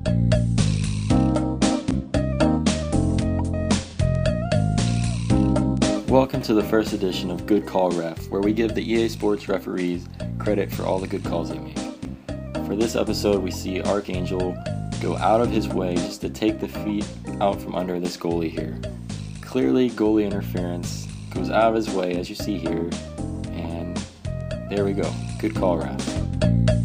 Welcome to the first edition of Good Call Ref, where we give the EA Sports referees credit for all the good calls they make. For this episode, we see Archangel go out of his way just to take the feet out from under this goalie here. Clearly, goalie interference, goes out of his way as you see here, and there we go. Good call, Ref.